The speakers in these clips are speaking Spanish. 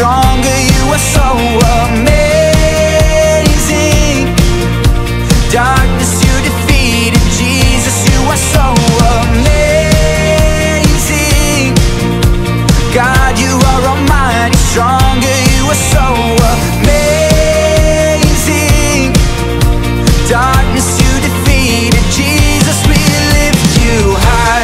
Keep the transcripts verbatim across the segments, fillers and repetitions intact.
stronger. You are so amazing. Darkness you defeated, Jesus, you are so amazing. God, you are almighty, stronger. You are so amazing. Darkness you defeated, Jesus, we lift you high.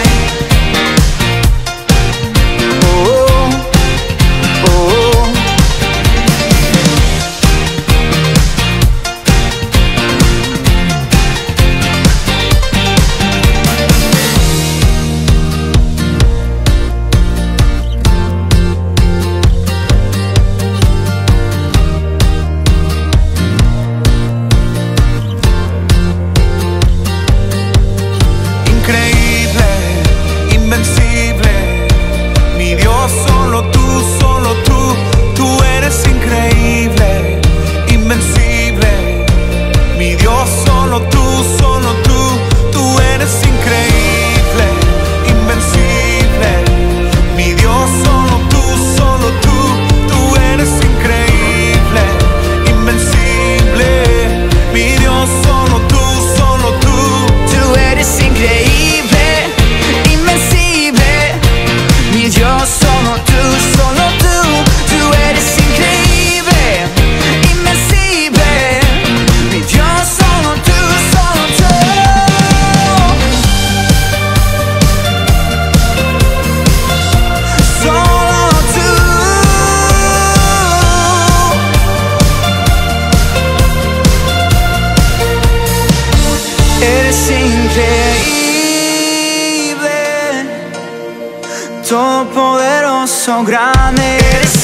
Todopoderoso, grande, eres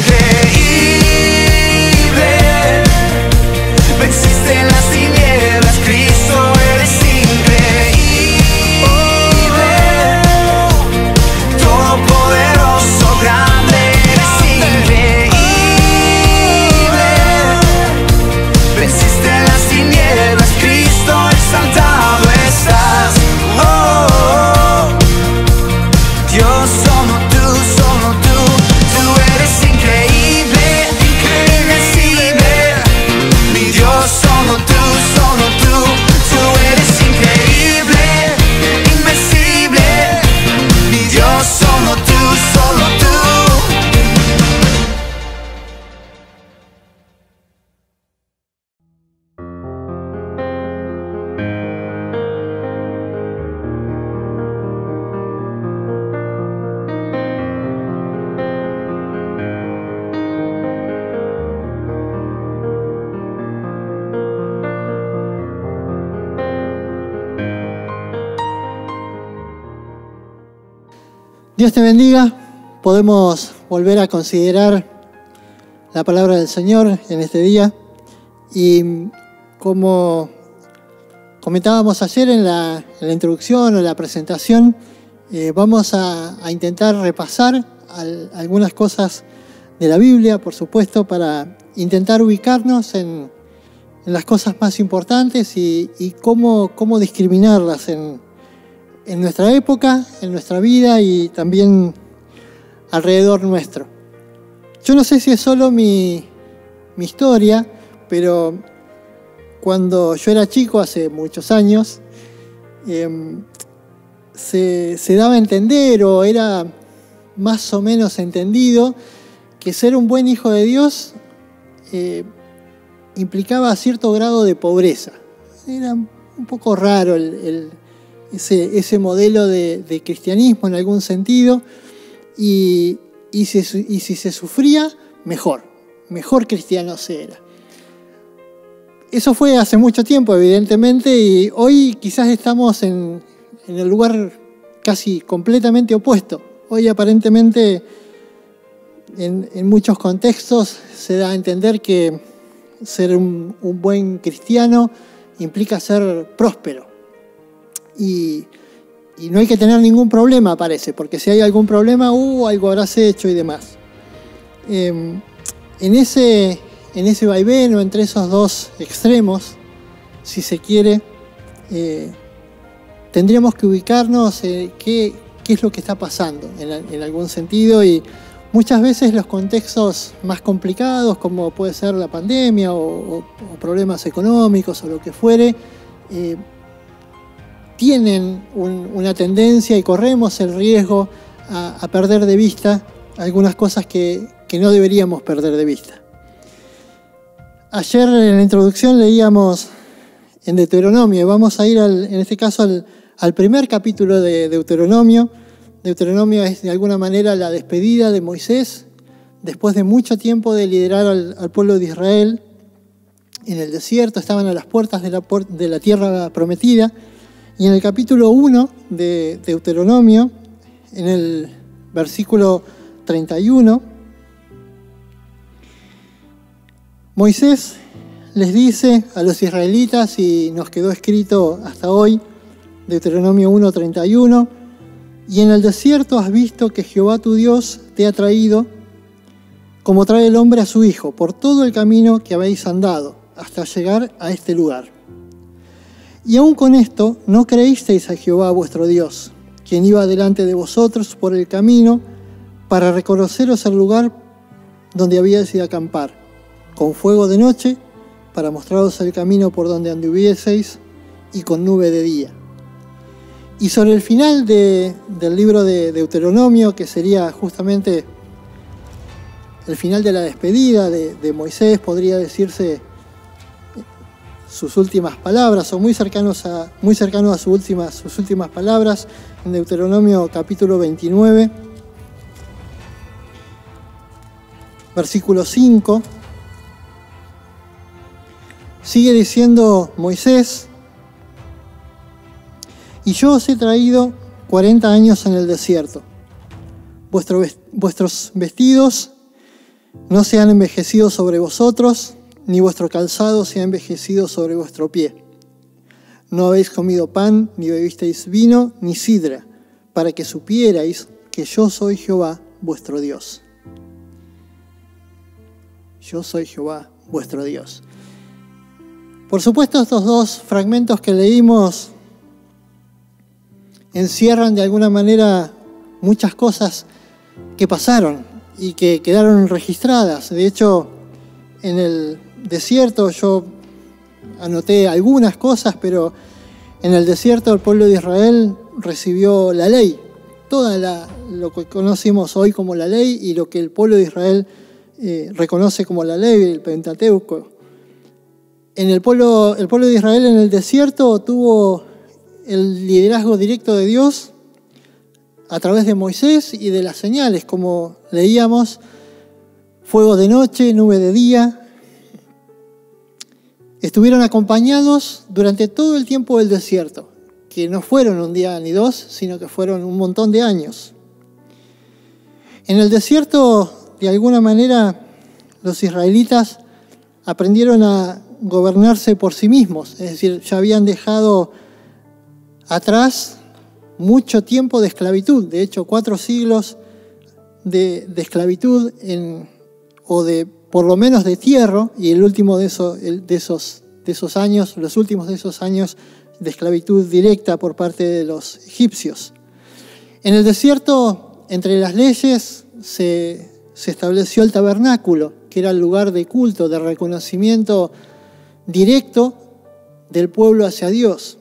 increíble. Venciste las tinieblas, Cristo, eres increíble. Todopoderoso, grande, eres increíble. Venciste las tinieblas, Cristo, exaltado estás. Oh, Dios, solo tú, solo tú, tú eres increíble, invencible. Mi Dios, solo tú, solo tú, tú eres increíble, invencible. Mi Dios, solo tú, solo tú. Dios te bendiga. Podemos volver a considerar la palabra del Señor en este día. Y como comentábamos ayer en la, en la introducción o la presentación, eh, vamos a, a intentar repasar al, algunas cosas de la Biblia, por supuesto, para intentar ubicarnos en, en las cosas más importantes y, y cómo, cómo discriminarlas en en nuestra época, en nuestra vida y también alrededor nuestro. Yo no sé si es solo mi, mi historia, pero cuando yo era chico, hace muchos años, eh, se, se daba a entender o era más o menos entendido que ser un buen hijo de Dios eh, implicaba cierto grado de pobreza. Era un poco raro el, el Ese, ese modelo de, de cristianismo en algún sentido, y, y, si, y si se sufría, mejor, mejor cristiano se era. Eso fue hace mucho tiempo, evidentemente, y hoy quizás estamos en, en el lugar casi completamente opuesto. Hoy aparentemente en, en muchos contextos se da a entender que ser un, un buen cristiano implica ser próspero. Y, y no hay que tener ningún problema, parece, porque si hay algún problema, uh, algo habrás hecho y demás. Eh, en, ese, en ese vaivén o entre esos dos extremos, si se quiere, eh, tendríamos que ubicarnos en qué, qué es lo que está pasando en, en algún sentido y muchas veces los contextos más complicados, como puede ser la pandemia o, o, o problemas económicos o lo que fuere, eh, tienen un, una tendencia y corremos el riesgo a, a perder de vista algunas cosas que, que no deberíamos perder de vista. Ayer en la introducción leíamos en Deuteronomio, vamos a ir al, en este caso al, al primer capítulo de Deuteronomio. Deuteronomio es de alguna manera la despedida de Moisés después de mucho tiempo de liderar al, al pueblo de Israel en el desierto, estaban a las puertas de la, de la tierra prometida. Y en el capítulo uno de Deuteronomio, en el versículo treinta y uno, Moisés les dice a los israelitas, y nos quedó escrito hasta hoy, Deuteronomio uno, treinta y uno, y en el desierto has visto que Jehová tu Dios te ha traído, como trae el hombre a su hijo, por todo el camino que habéis andado, hasta llegar a este lugar. Y aun con esto no creísteis a Jehová vuestro Dios, quien iba delante de vosotros por el camino, para reconoceros el lugar donde habíais ido a acampar, con fuego de noche, para mostraros el camino por donde anduvieseis, y con nube de día. Y sobre el final de, del libro de Deuteronomio, que sería justamente el final de la despedida de, de Moisés, podría decirse sus últimas palabras, o muy cercanos a, muy cercanos a sus últimas, sus últimas palabras, en Deuteronomio capítulo veintinueve, versículo cinco, sigue diciendo Moisés: y yo os he traído cuarenta años en el desierto. Vuestro, vuestros vestidos no se han envejecido sobre vosotros, ni vuestro calzado se ha envejecido sobre vuestro pie. No habéis comido pan, ni bebisteis vino, ni sidra, para que supierais que yo soy Jehová vuestro Dios. Yo soy Jehová vuestro Dios. Por supuesto, estos dos fragmentos que leímos encierran de alguna manera muchas cosas que pasaron y que quedaron registradas. De hecho, en el desierto yo anoté algunas cosas, pero en el desierto el pueblo de Israel recibió la ley, toda la, lo que conocemos hoy como la ley y lo que el pueblo de Israel eh, reconoce como la ley, el Pentateuco. En el pueblo, el pueblo de Israel en el desierto tuvo el liderazgo directo de Dios a través de Moisés y de las señales, como leíamos, fuego de noche, nube de día. Estuvieron acompañados durante todo el tiempo del desierto, que no fueron un día ni dos, sino que fueron un montón de años. En el desierto, de alguna manera, los israelitas aprendieron a gobernarse por sí mismos, es decir, ya habían dejado atrás mucho tiempo de esclavitud, de hecho cuatro siglos de, de esclavitud en, o de por lo menos de tierra, y el último de, eso, de, esos, de esos años, los últimos de esos años de esclavitud directa por parte de los egipcios. En el desierto, entre las leyes, se, se estableció el tabernáculo, que era el lugar de culto, de reconocimiento directo del pueblo hacia Dios.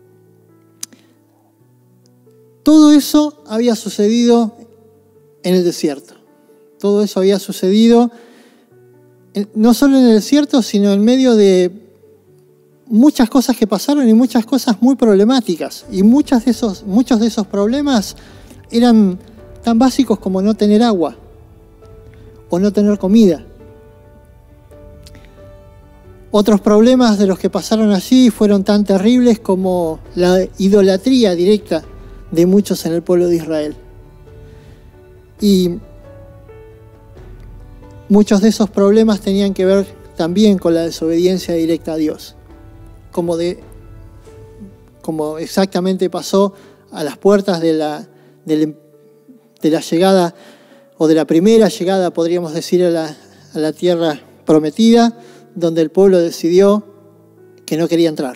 Todo eso había sucedido en el desierto. Todo eso había sucedido no solo en el desierto, sino en medio de muchas cosas que pasaron y muchas cosas muy problemáticas. Y muchas de esos, muchos de esos problemas eran tan básicos como no tener agua o no tener comida. Otros problemas de los que pasaron allí fueron tan terribles como la idolatría directa de muchos en el pueblo de Israel. Y muchos de esos problemas tenían que ver también con la desobediencia directa a Dios, como, de, como exactamente pasó a las puertas de la, de, de la llegada, o de la primera llegada, podríamos decir, a la, a la tierra prometida, donde el pueblo decidió que no quería entrar.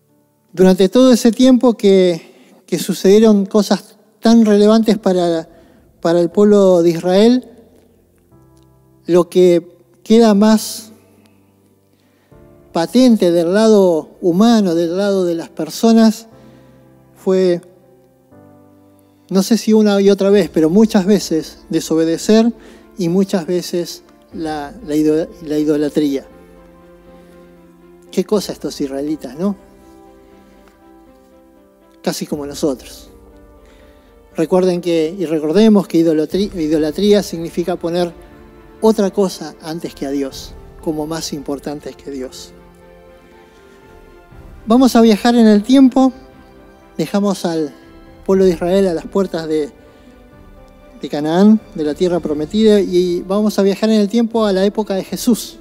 Durante todo ese tiempo que, que sucedieron cosas tan relevantes para para el pueblo de Israel, lo que queda más patente del lado humano, del lado de las personas, fue, no sé si una y otra vez, pero muchas veces desobedecer y muchas veces la, la, idol, la idolatría. Qué cosa estos israelitas, ¿no? Casi como nosotros. Recuerden que, y recordemos que idolatría, idolatría significa poner otra cosa antes que a Dios, como más importante que Dios. Vamos a viajar en el tiempo, dejamos al pueblo de Israel a las puertas de, de Canaán, de la tierra prometida, y vamos a viajar en el tiempo a la época de Jesús.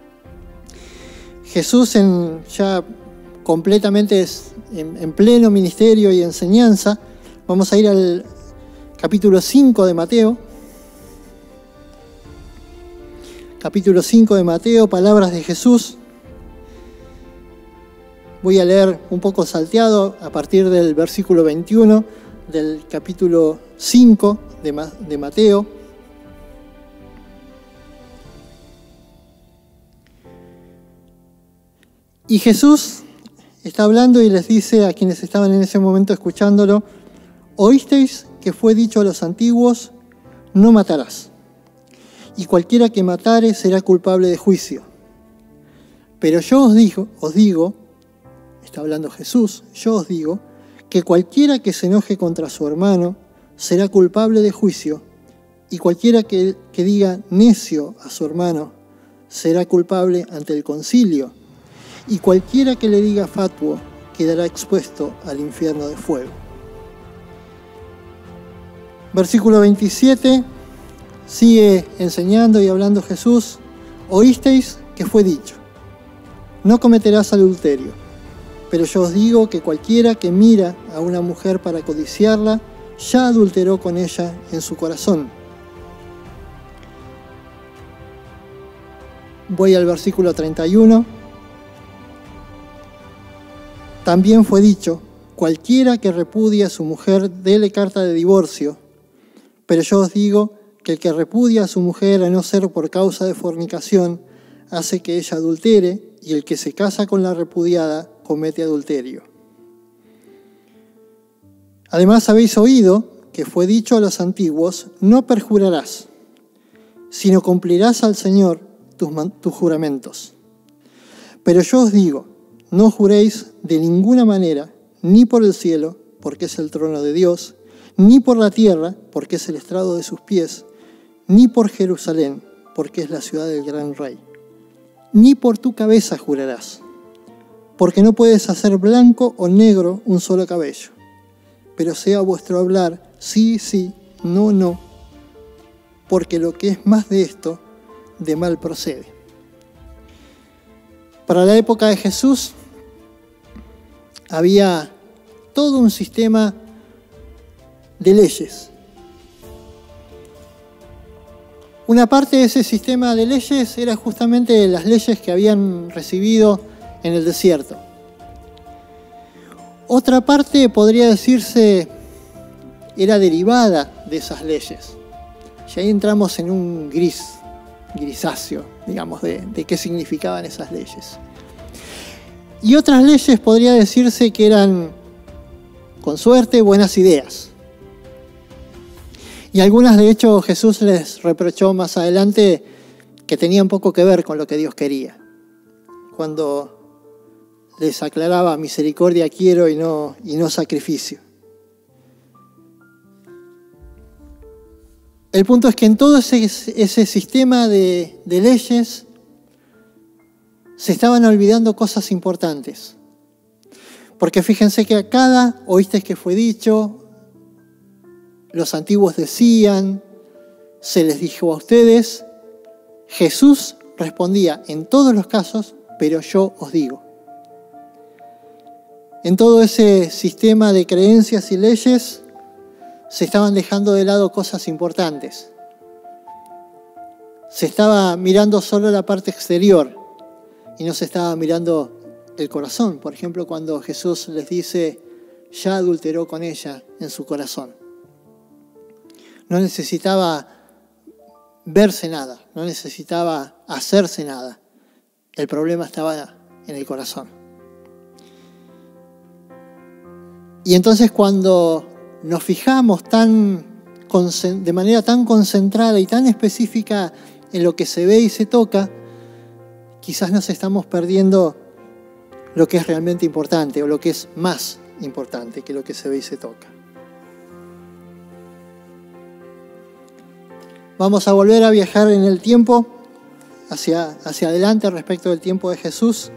Jesús en, ya completamente en, en pleno ministerio y enseñanza. Vamos a ir al capítulo cinco de Mateo. Capítulo cinco de Mateo, palabras de Jesús. Voy a leer un poco salteado a partir del versículo veintiuno del capítulo cinco de Mateo. Y Jesús está hablando y les dice a quienes estaban en ese momento escuchándolo: oísteis que fue dicho a los antiguos, no matarás, y cualquiera que matare será culpable de juicio. Pero yo os digo, os digo, está hablando Jesús, yo os digo, que cualquiera que se enoje contra su hermano será culpable de juicio, y cualquiera que, que diga necio a su hermano será culpable ante el concilio, y cualquiera que le diga fatuo quedará expuesto al infierno de fuego. Versículo veintisiete, sigue enseñando y hablando Jesús: oísteis que fue dicho, no cometerás adulterio. Pero yo os digo que cualquiera que mira a una mujer para codiciarla, ya adulteró con ella en su corazón. Voy al versículo treinta y uno. También fue dicho: cualquiera que repudia a su mujer, dele carta de divorcio. Pero yo os digo que el que repudia a su mujer, a no ser por causa de fornicación, hace que ella adultere, y el que se casa con la repudiada comete adulterio. Además habéis oído que fue dicho a los antiguos: no perjurarás, sino cumplirás al Señor tus, tus juramentos. Pero yo os digo, no juréis de ninguna manera, ni por el cielo, porque es el trono de Dios, ni por la tierra, porque es el estrado de sus pies, ni por Jerusalén, porque es la ciudad del gran rey. Ni por tu cabeza jurarás, porque no puedes hacer blanco o negro un solo cabello. Pero sea vuestro hablar sí, sí, no, no, porque lo que es más de esto, de mal procede. Para la época de Jesús había todo un sistema de leyes. Una parte de ese sistema de leyes era justamente las leyes que habían recibido en el desierto. Otra parte, podría decirse, era derivada de esas leyes. Y ahí entramos en un gris, grisáceo, digamos, de, de qué significaban esas leyes. Y otras leyes podría decirse que eran, con suerte, buenas ideas. Y algunas, de hecho, Jesús les reprochó más adelante que tenían poco que ver con lo que Dios quería. Cuando les aclaraba: misericordia quiero y no, y no sacrificio. El punto es que en todo ese, ese sistema de, de leyes se estaban olvidando cosas importantes. Porque fíjense que a cada oísteis que fue dicho, los antiguos decían, se les dijo a ustedes. Jesús respondía en todos los casos: pero yo os digo. En todo ese sistema de creencias y leyes se estaban dejando de lado cosas importantes. Se estaba mirando solo la parte exterior y no se estaba mirando el corazón. Por ejemplo, cuando Jesús les dice: ya adulteró con ella en su corazón. no necesitaba verse nada, no necesitaba hacerse nada. El problema estaba en el corazón. Y entonces cuando nos fijamos tan, de manera tan concentrada y tan específica en lo que se ve y se toca, quizás nos estamos perdiendo lo que es realmente importante o lo que es más importante que lo que se ve y se toca. Vamos a volver a viajar en el tiempo, hacia, hacia adelante respecto del tiempo de Jesús.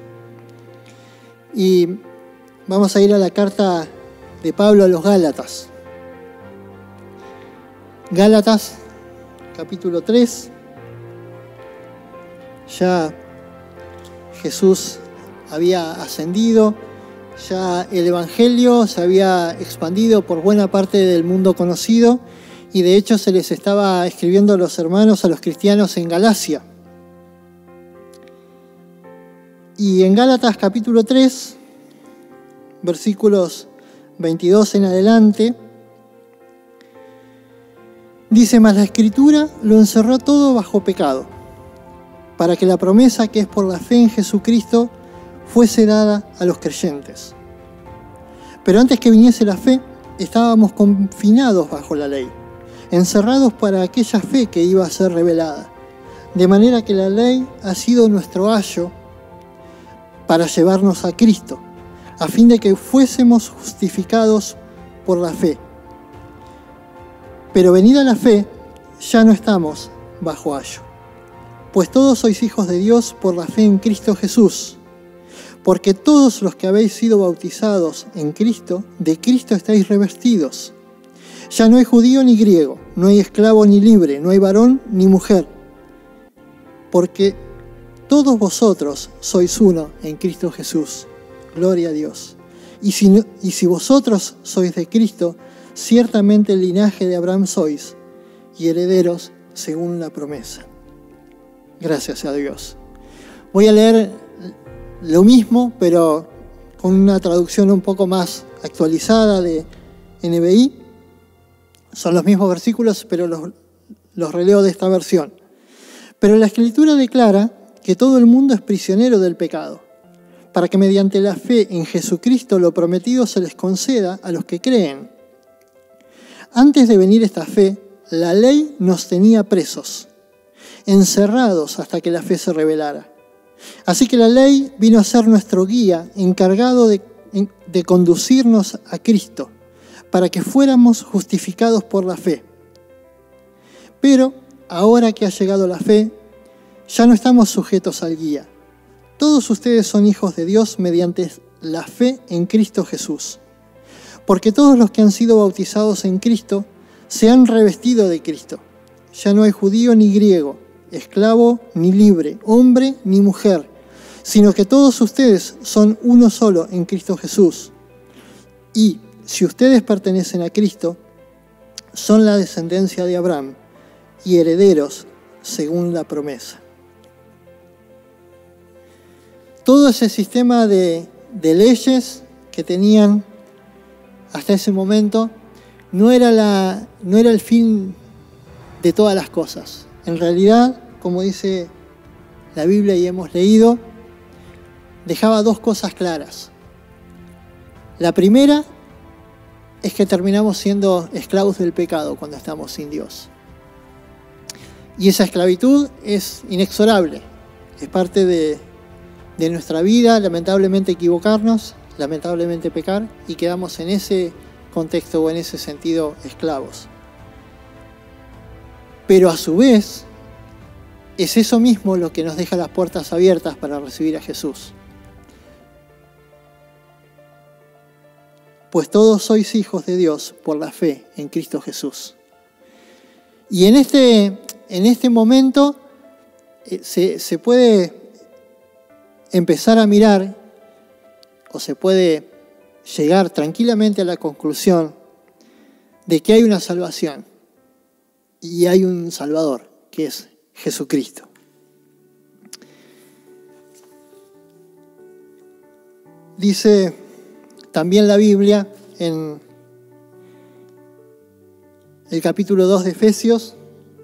Y vamos a ir a la carta de Pablo a los Gálatas. Gálatas, capítulo tres. Ya Jesús había ascendido, ya el Evangelio se había expandido por buena parte del mundo conocido, y de hecho se les estaba escribiendo a los hermanos, a los cristianos en Galacia. Y en Gálatas capítulo tres, versículos veintidós en adelante, dice: mas la Escritura lo encerró todo bajo pecado, para que la promesa que es por la fe en Jesucristo fuese dada a los creyentes. Pero antes que viniese la fe, estábamos confinados bajo la ley, encerrados para aquella fe que iba a ser revelada, de manera que la ley ha sido nuestro ayo para llevarnos a Cristo, a fin de que fuésemos justificados por la fe. Pero venida la fe, ya no estamos bajo ayo, pues todos sois hijos de Dios por la fe en Cristo Jesús, porque todos los que habéis sido bautizados en Cristo, de Cristo estáis revestidos. Ya no hay judío ni griego, no hay esclavo ni libre, no hay varón ni mujer, porque todos vosotros sois uno en Cristo Jesús. Gloria a Dios. Y si, no, y si vosotros sois de Cristo, ciertamente el linaje de Abraham sois, y herederos según la promesa. Gracias a Dios. Voy a leer lo mismo, pero con una traducción un poco más actualizada de N B I. Son los mismos versículos, pero los, los releo de esta versión. Pero la Escritura declara que todo el mundo es prisionero del pecado, para que mediante la fe en Jesucristo lo prometido se les conceda a los que creen. Antes de venir esta fe, la ley nos tenía presos, encerrados hasta que la fe se revelara. Así que la ley vino a ser nuestro guía, encargado de, de conducirnos a Cristo, para que fuéramos justificados por la fe. Pero ahora que ha llegado la fe, ya no estamos sujetos al guía. Todos ustedes son hijos de Dios mediante la fe en Cristo Jesús. Porque todos los que han sido bautizados en Cristo se han revestido de Cristo. Ya no hay judío ni griego, esclavo ni libre, hombre ni mujer, sino que todos ustedes son uno solo en Cristo Jesús. Y si ustedes pertenecen a Cristo, son la descendencia de Abraham y herederos según la promesa. Todo ese sistema de, de leyes que tenían hasta ese momento no era, la, no era el fin de todas las cosas. En realidad, como dice la Biblia y hemos leído, dejaba dos cosas claras. La primera es que terminamos siendo esclavos del pecado cuando estamos sin Dios. Y esa esclavitud es inexorable, es parte de, de nuestra vida, lamentablemente equivocarnos, lamentablemente pecar, y quedamos en ese contexto o en ese sentido esclavos. Pero a su vez, es eso mismo lo que nos deja las puertas abiertas para recibir a Jesús. Pues todos sois hijos de Dios por la fe en Cristo Jesús. Y en este, en este momento eh, se, se puede empezar a mirar, o se puede llegar tranquilamente a la conclusión de que hay una salvación y hay un Salvador, que es Jesucristo. Dice también la Biblia en, el capítulo dos de Efesios.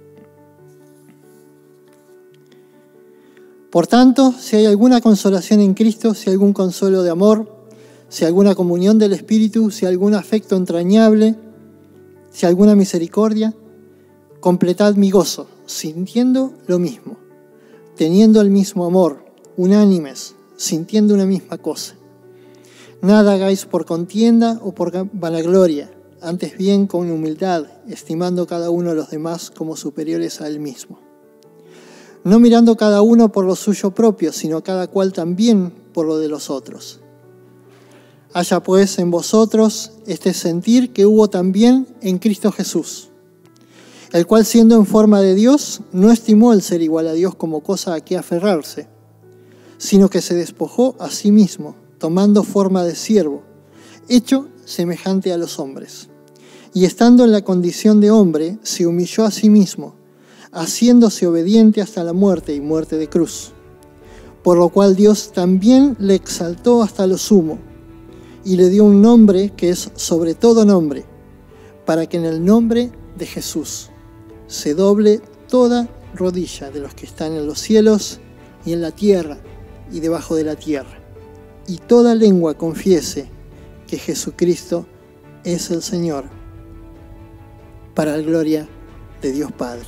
Por tanto, si hay alguna consolación en Cristo, si hay algún consuelo de amor, si hay alguna comunión del Espíritu, si hay algún afecto entrañable, si hay alguna misericordia, completad mi gozo, sintiendo lo mismo, teniendo el mismo amor, unánimes, sintiendo una misma cosa. Nada hagáis por contienda o por vanagloria, antes bien con humildad, estimando cada uno a los demás como superiores a él mismo. No mirando cada uno por lo suyo propio, sino cada cual también por lo de los otros. Haya pues en vosotros este sentir que hubo también en Cristo Jesús, el cual siendo en forma de Dios, no estimó el ser igual a Dios como cosa a que aferrarse, sino que se despojó a sí mismo, tomando forma de siervo, hecho semejante a los hombres. Y estando en la condición de hombre, se humilló a sí mismo, haciéndose obediente hasta la muerte y muerte de cruz. Por lo cual Dios también le exaltó hasta lo sumo, y le dio un nombre que es sobre todo nombre, para que en el nombre de Jesús se doble toda rodilla de los que están en los cielos y en la tierra y debajo de la tierra, y toda lengua confiese que Jesucristo es el Señor, para la gloria de Dios Padre.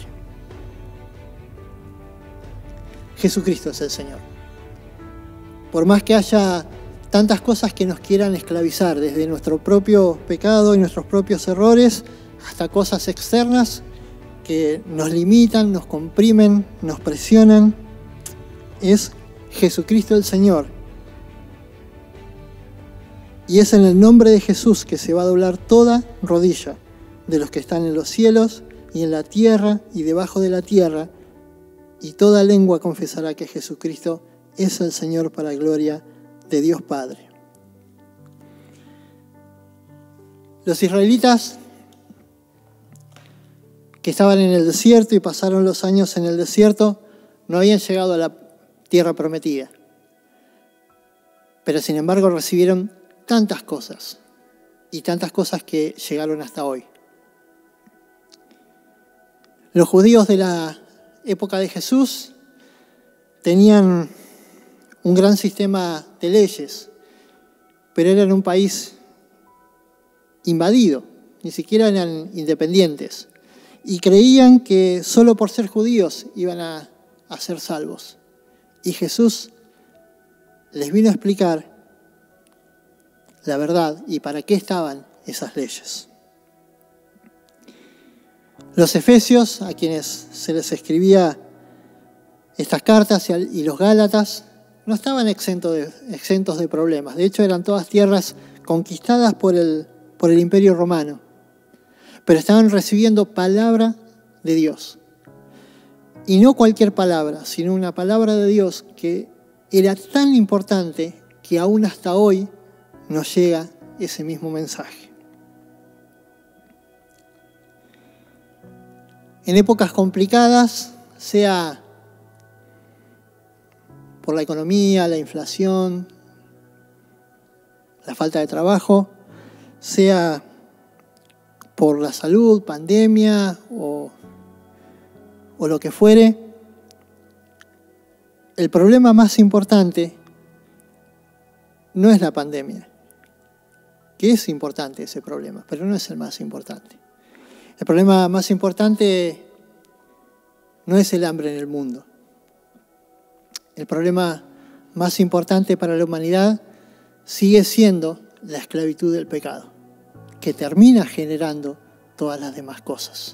Jesucristo es el Señor. Por más que haya tantas cosas que nos quieran esclavizar, desde nuestro propio pecado y nuestros propios errores, hasta cosas externas que nos limitan, nos comprimen, nos presionan, es Jesucristo el Señor. Y es en el nombre de Jesús que se va a doblar toda rodilla de los que están en los cielos y en la tierra y debajo de la tierra, y toda lengua confesará que Jesucristo es el Señor para la gloria de Dios Padre. Los israelitas que estaban en el desierto y pasaron los años en el desierto no habían llegado a la tierra prometida, pero sin embargo recibieron tantas cosas y tantas cosas que llegaron hasta hoy. Los judíos de la época de Jesús tenían un gran sistema de leyes, pero eran un país invadido, ni siquiera eran independientes, y creían que solo por ser judíos iban a, a ser salvos. Y Jesús les vino a explicar la verdad y para qué estaban esas leyes. Los efesios, a quienes se les escribía estas cartas, y los gálatas, no estaban exentos de, exentos de problemas. De hecho, eran todas tierras conquistadas por el, por el Imperio Romano. Pero estaban recibiendo palabra de Dios. Y no cualquier palabra, sino una palabra de Dios que era tan importante que aún hasta hoy nos llega ese mismo mensaje. En épocas complicadas, sea por la economía, la inflación, la falta de trabajo, sea por la salud, pandemia o, o lo que fuere, el problema más importante no es la pandemia, que es importante ese problema, pero no es el más importante. El problema más importante no es el hambre en el mundo. El problema más importante para la humanidad sigue siendo la esclavitud del pecado, que termina generando todas las demás cosas.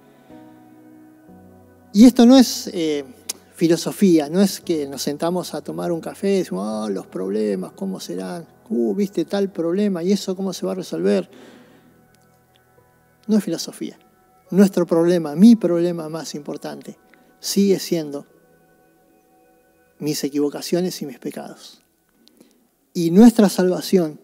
Y esto no es eh, filosofía, no es que nos sentamos a tomar un café y decimos, oh, los problemas, ¿cómo serán? Uh, viste tal problema, ¿y eso cómo se va a resolver? No es filosofía. Nuestro problema, mi problema más importante, sigue siendo mis equivocaciones y mis pecados. Y nuestra salvación,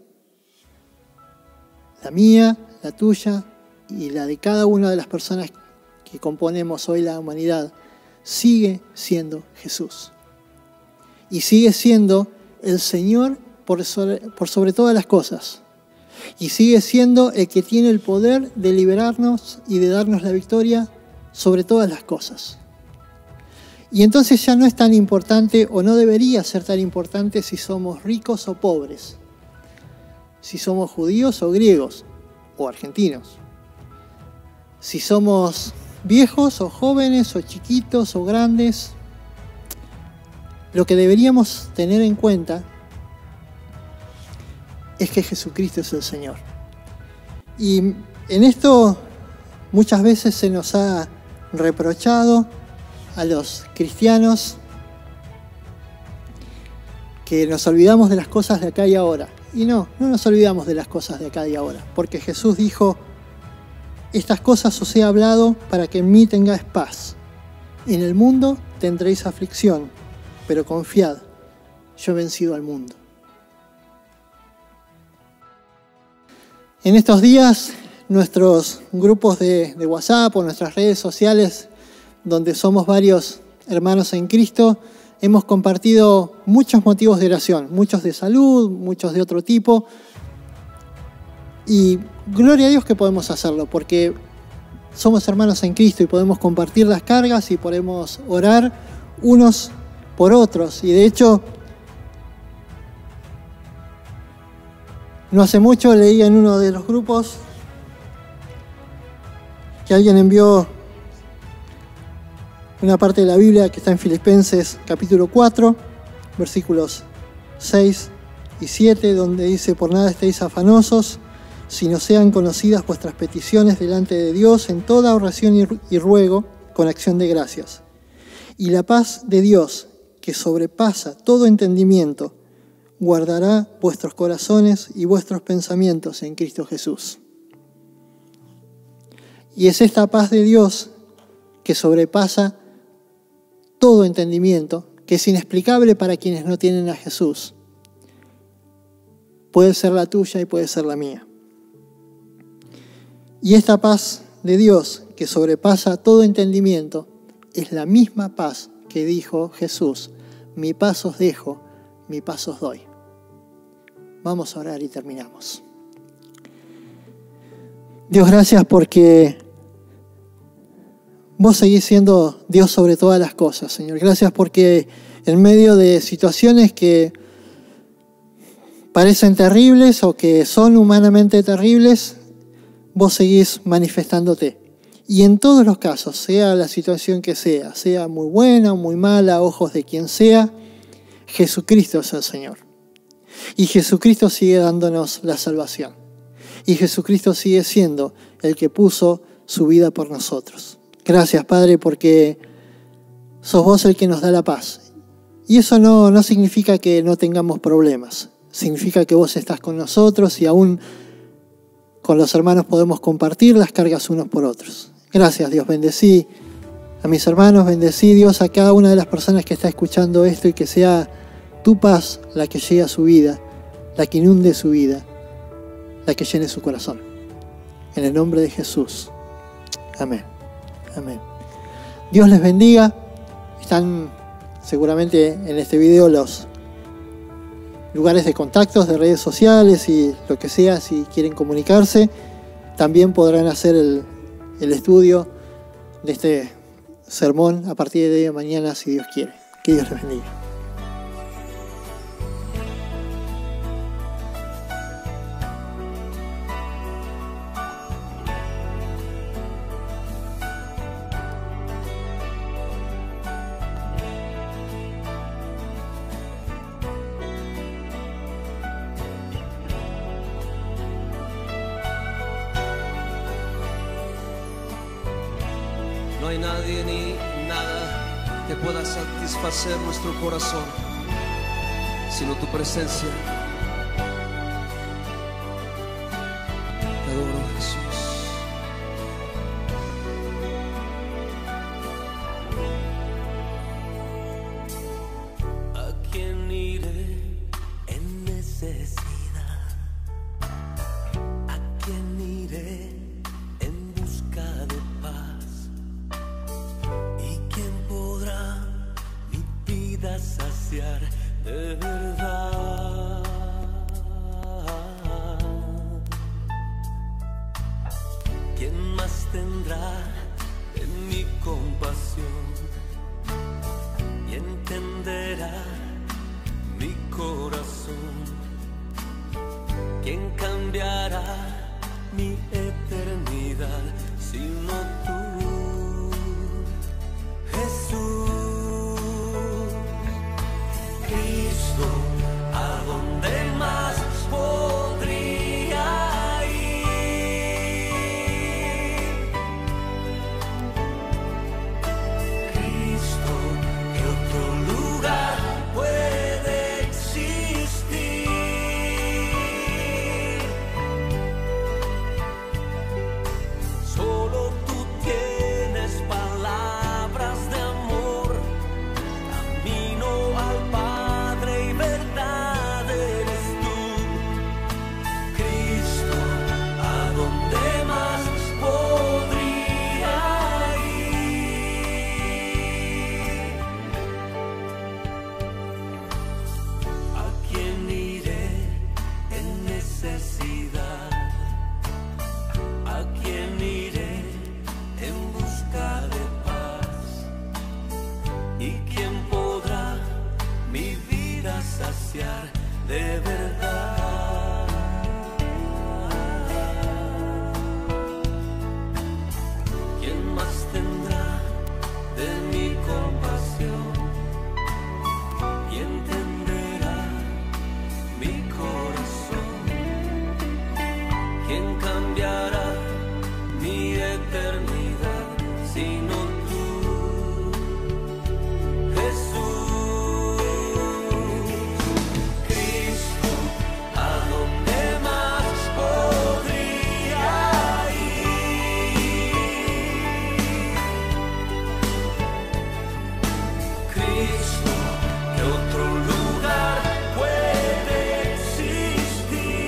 la mía, la tuya y la de cada una de las personas que componemos hoy la humanidad, sigue siendo Jesús. Y sigue siendo el Señor por sobre, por sobre todas las cosas. Y sigue siendo el que tiene el poder de liberarnos y de darnos la victoria sobre todas las cosas. Y entonces ya no es tan importante, o no debería ser tan importante, si somos ricos o pobres, si somos judíos o griegos, o argentinos, si somos viejos o jóvenes, o chiquitos o grandes. Lo que deberíamos tener en cuenta es que Jesucristo es el Señor. Y en esto muchas veces se nos ha reprochado a los cristianos que nos olvidamos de las cosas de acá y ahora. Y no, no nos olvidamos de las cosas de acá y ahora, porque Jesús dijo: estas cosas os he hablado para que en mí tengáis paz. En el mundo tendréis aflicción, pero confiad, yo he vencido al mundo. En estos días, nuestros grupos de, de WhatsApp o nuestras redes sociales, donde somos varios hermanos en Cristo, hemos compartido muchos motivos de oración, muchos de salud, muchos de otro tipo. Y gloria a Dios que podemos hacerlo, porque somos hermanos en Cristo y podemos compartir las cargas y podemos orar unos por otros. Y de hecho, no hace mucho leí en uno de los grupos que alguien envió una parte de la Biblia que está en Filipenses capítulo cuatro, versículos seis y siete, donde dice: por nada estéis afanosos, sino sean conocidas vuestras peticiones delante de Dios en toda oración y ruego con acción de gracias. Y la paz de Dios, que sobrepasa todo entendimiento, guardará vuestros corazones y vuestros pensamientos en Cristo Jesús. Y es esta paz de Dios que sobrepasa todo entendimiento, que es inexplicable para quienes no tienen a Jesús. Puede ser la tuya y puede ser la mía. Y esta paz de Dios que sobrepasa todo entendimiento es la misma paz que dijo Jesús: mi paz os dejo, mi paz os doy. Vamos a orar y terminamos. Dios, gracias porque vos seguís siendo Dios sobre todas las cosas, Señor. Gracias porque en medio de situaciones que parecen terribles o que son humanamente terribles, vos seguís manifestándote. Y en todos los casos, sea la situación que sea, sea muy buena o muy mala a ojos de quien sea, Jesucristo es el Señor. Y Jesucristo sigue dándonos la salvación. Y Jesucristo sigue siendo el que puso su vida por nosotros. Gracias, Padre, porque sos vos el que nos da la paz. Y eso no, no significa que no tengamos problemas. Significa que vos estás con nosotros y aún con los hermanos podemos compartir las cargas unos por otros. Gracias, Dios. Bendecí a mis hermanos, bendecí, Dios, a cada una de las personas que está escuchando esto, y que sea tu paz la que llegue a su vida, la que inunde su vida, la que llene su corazón. En el nombre de Jesús. Amén. Amén. Dios les bendiga. Están seguramente en este video los lugares de contactos de redes sociales y lo que sea, si quieren comunicarse. También podrán hacer el, el estudio de este sermón a partir de mañana, si Dios quiere. Que Dios les bendiga. No hay nadie ni nada que pueda satisfacer nuestro corazón, sino tu presencia. Te adoro, Jesús. ¿A quién iré en necesidad? ¿A quién iré en busca de paz? ¿Y quién podrá mi vida saciar de verdad? saciar de verdad. ¿Quién más tendrá de mi compasión y entenderá mi corazón? ¿Quién cambiará mi eternidad sino tú, Jesús? Cristo, ¿a dónde más podría ir? Cristo, ¿qué otro lugar puede existir?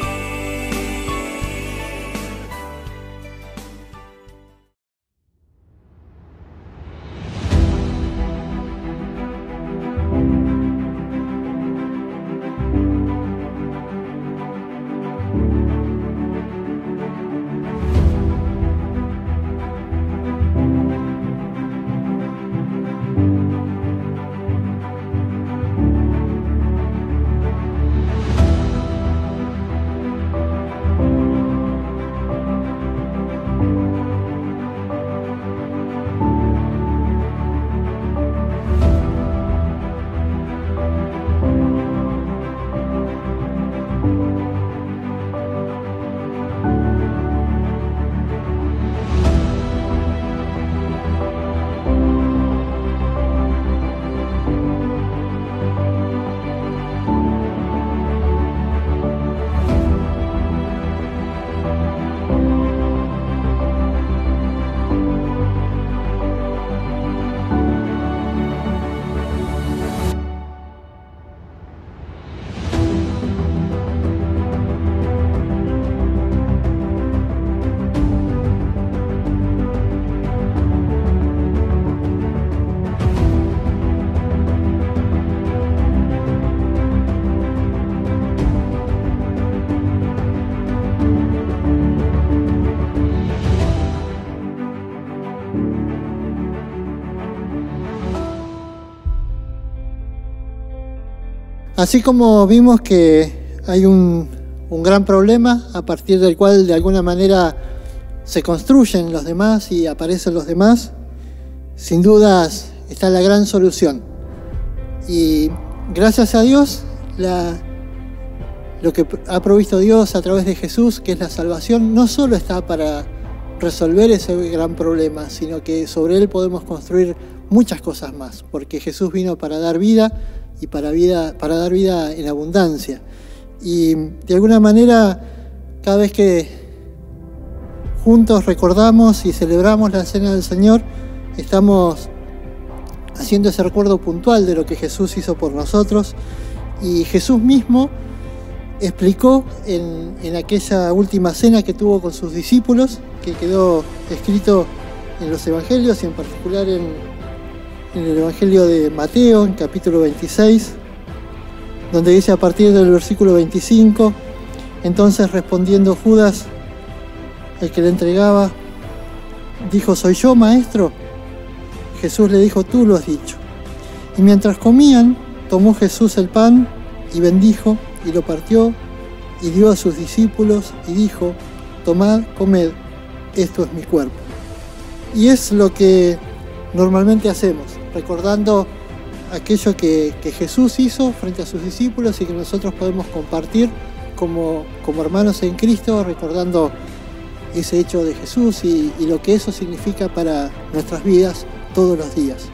Así como vimos que hay un, un gran problema a partir del cual de alguna manera se construyen los demás y aparecen los demás, sin dudas está la gran solución. Y gracias a Dios, la, lo que ha provisto Dios a través de Jesús, que es la salvación, no solo está para resolver ese gran problema, sino que sobre él podemos construir muchas cosas más, porque Jesús vino para dar vida y para, vida, para dar vida en abundancia. Y de alguna manera, cada vez que juntos recordamos y celebramos la Cena del Señor, estamos haciendo ese recuerdo puntual de lo que Jesús hizo por nosotros. Y Jesús mismo explicó en, en aquella última cena que tuvo con sus discípulos, que quedó escrito en los Evangelios y en particular en en el Evangelio de Mateo, en capítulo veintiséis, donde dice a partir del versículo veinticinco, entonces respondiendo Judas, el que le entregaba, dijo, ¿soy yo, maestro? Jesús le dijo, tú lo has dicho. Y mientras comían, tomó Jesús el pan y bendijo y lo partió y dio a sus discípulos y dijo, tomad, comed, esto es mi cuerpo. Y es lo que normalmente hacemos, recordando aquello que, que Jesús hizo frente a sus discípulos y que nosotros podemos compartir como, como hermanos en Cristo, recordando ese hecho de Jesús y, y lo que eso significa para nuestras vidas todos los días.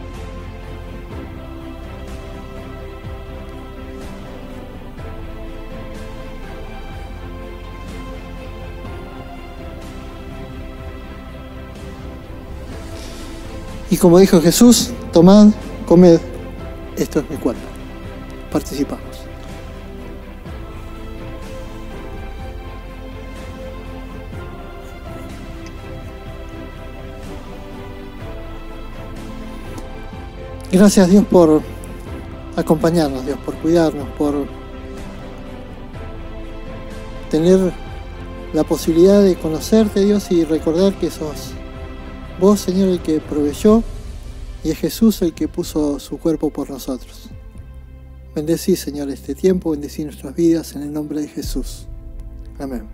Y como dijo Jesús, tomad, comed, esto es mi cuerpo. Participamos. Gracias, Dios, por acompañarnos, Dios, por cuidarnos, por tener la posibilidad de conocerte, Dios, y recordar que sos vos, Señor, el que proveyó y es Jesús el que puso su cuerpo por nosotros. Bendecí, Señor, este tiempo, bendecí nuestras vidas en el nombre de Jesús. Amén.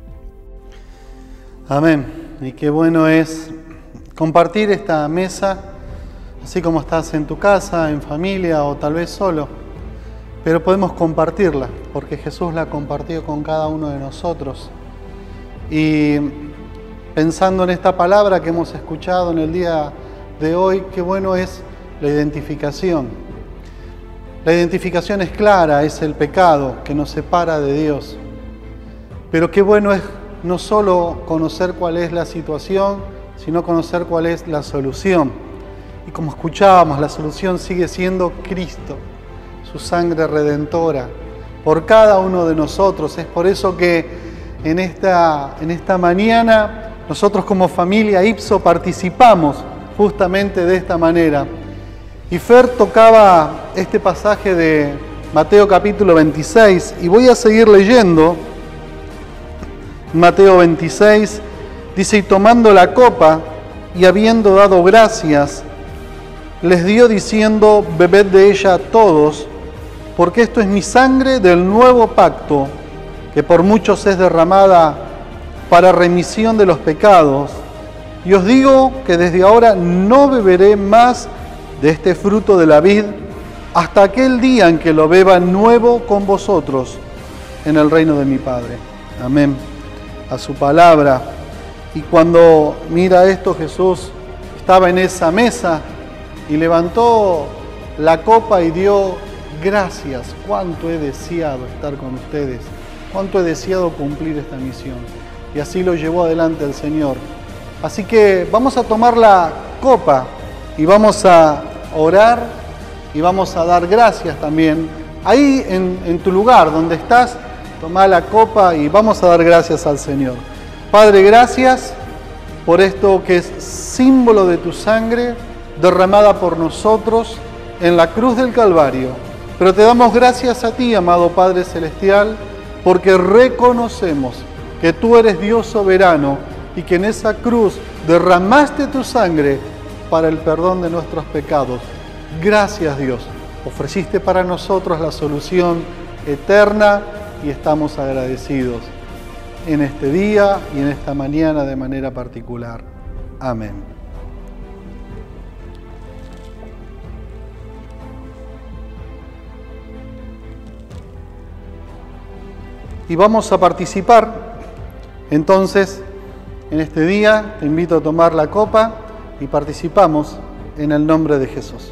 Amén. Y qué bueno es compartir esta mesa, así como estás en tu casa, en familia o tal vez solo. Pero podemos compartirla, porque Jesús la compartió con cada uno de nosotros. Y pensando en esta palabra que hemos escuchado en el día de hoy, qué bueno es la identificación. La identificación es clara, es el pecado que nos separa de Dios. Pero qué bueno es no solo conocer cuál es la situación, sino conocer cuál es la solución. Y como escuchábamos, la solución sigue siendo Cristo, su sangre redentora, por cada uno de nosotros. Es por eso que en esta, en esta mañana nosotros como familia Ipso participamos justamente de esta manera. Y Fer tocaba este pasaje de Mateo capítulo veintiséis y voy a seguir leyendo. Mateo veintiséis dice: y tomando la copa y habiendo dado gracias, les dio diciendo: bebed de ella todos, porque esto es mi sangre del nuevo pacto, que por muchos es derramada para remisión de los pecados. Y os digo que desde ahora no beberé más de este fruto de la vid hasta aquel día en que lo beba nuevo con vosotros en el reino de mi Padre. Amén. A su palabra. Y cuando mira esto, Jesús estaba en esa mesa y levantó la copa y dio gracias. Cuánto he deseado estar con ustedes, cuánto he deseado cumplir esta misión. Y así lo llevó adelante el Señor. Así que vamos a tomar la copa y vamos a orar y vamos a dar gracias también. Ahí en, en tu lugar donde estás, toma la copa y vamos a dar gracias al Señor. Padre, gracias por esto que es símbolo de tu sangre derramada por nosotros en la cruz del Calvario. Pero te damos gracias a ti, amado Padre Celestial, porque reconocemos que tú eres Dios soberano y que en esa cruz derramaste tu sangre para el perdón de nuestros pecados. Gracias, Dios. Ofreciste para nosotros la solución eterna y estamos agradecidos en este día y en esta mañana de manera particular. Amén. Y vamos a participar entonces en este día. Te invito a tomar la copa y participamos en el nombre de Jesús.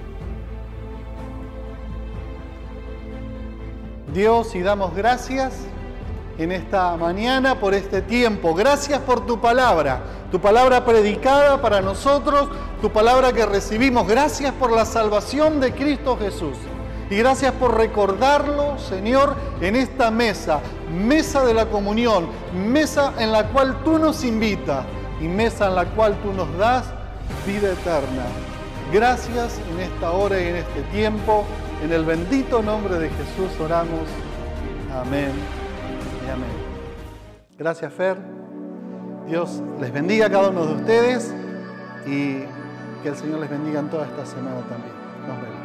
Dios, y damos gracias en esta mañana por este tiempo. Gracias por tu palabra, tu palabra predicada para nosotros, tu palabra que recibimos. Gracias por la salvación de Cristo Jesús. Y gracias por recordarlo, Señor, en esta mesa, mesa de la comunión, mesa en la cual tú nos invitas y mesa en la cual tú nos das vida eterna. Gracias en esta hora y en este tiempo. En el bendito nombre de Jesús oramos. Amén y amén. Gracias, Fer. Dios les bendiga a cada uno de ustedes y que el Señor les bendiga en toda esta semana también. Nos vemos.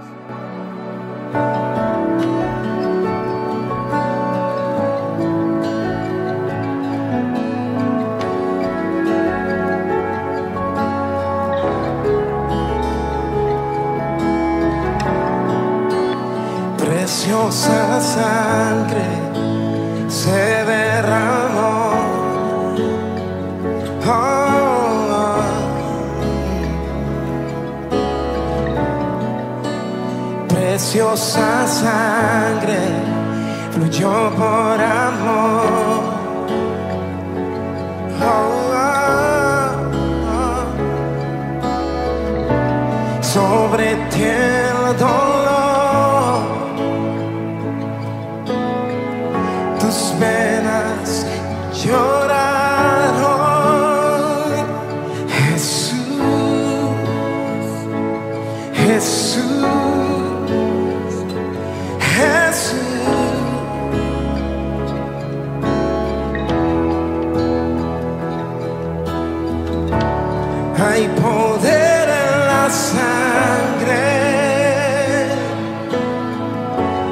Preciosa sangre se derramó. Oh, oh. Preciosa sangre fluyó por amor. Oh, oh, oh. Sobre ti el dolor. Tus penas lloraron. Jesús, Jesús, Jesús. Hay poder en la sangre.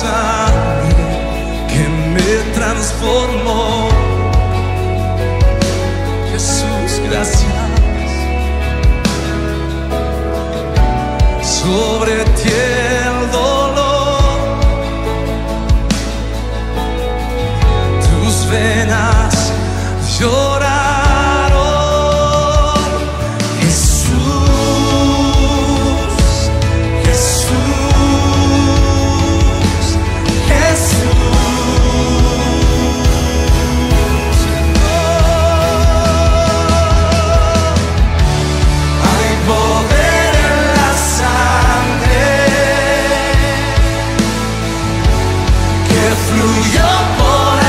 sangre que me transformó. Jesús, gracias. Sobre ti el dolor, tus venas lloraron. Jesús, Jesús, Jesús. Hay poder en la sangre que fluyó por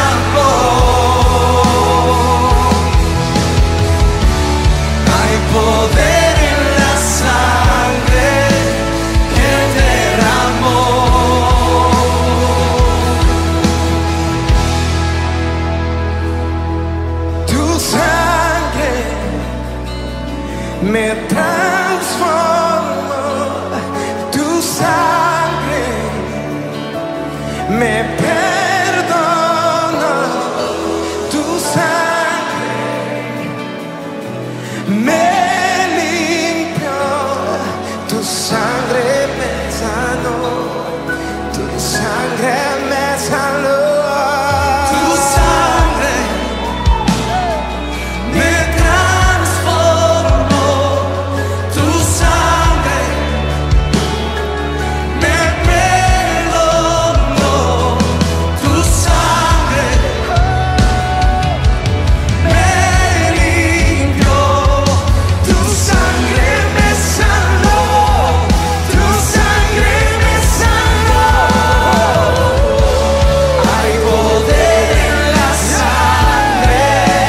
amor. Hay poder en la sangre que derramó. Tu sangre me transformó. Tu sangre me perdona. Tu sangre me limpió. Tu sangre me sanó. Tu sangre me sanó. Tu sangre me transformó. Tu sangre me perdonó. Tu sangre me limpió. Tu sangre me sanó. Tu sangre me sanó. Hay poder en la sangre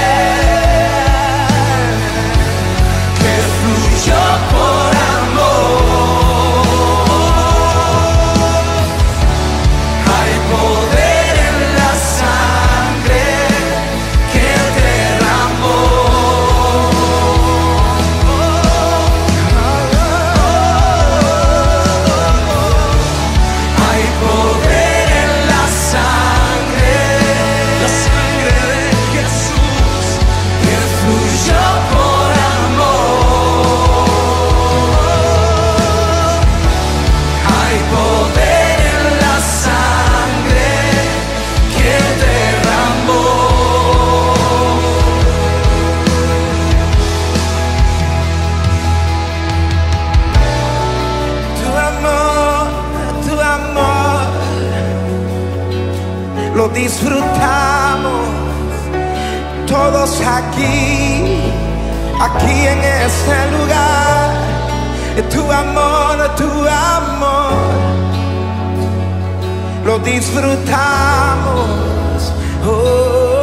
que fluyó por amor. Hay poder en la sangre que derramó. Hay poder en la sangre, la sangre de Jesús que fluyó por amor. Hay poder en la sangre que derramó. Tu amor, tu amor, lo disfrutamos todos aquí, aquí en este lugar. Tu amor, tu amor, lo disfrutamos. Oh.